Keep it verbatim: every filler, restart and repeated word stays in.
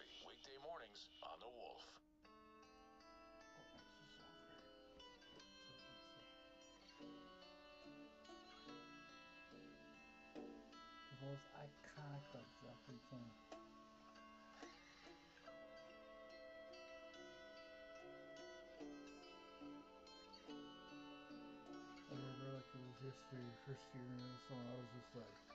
Murphy, weekday mornings on The Wolf. The most iconic of Jeffrey King. I remember like it was history, first year in this one, I was just like,